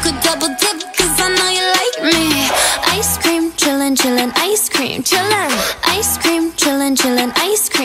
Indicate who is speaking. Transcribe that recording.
Speaker 1: could double dip, cause I know you like me. Ice cream, chillin', chillin', ice cream, chillin'.